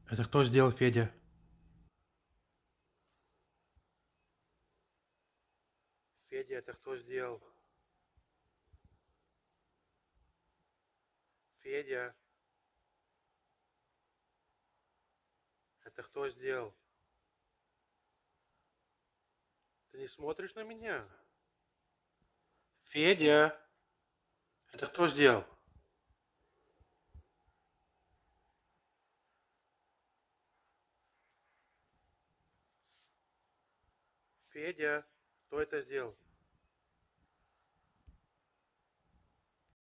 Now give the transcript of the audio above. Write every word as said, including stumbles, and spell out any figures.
Это кто сделал, Федя? Федя, это кто сделал? Федя, это кто сделал? Ты не смотришь на меня? Федя, это кто сделал? Федя, кто это сделал?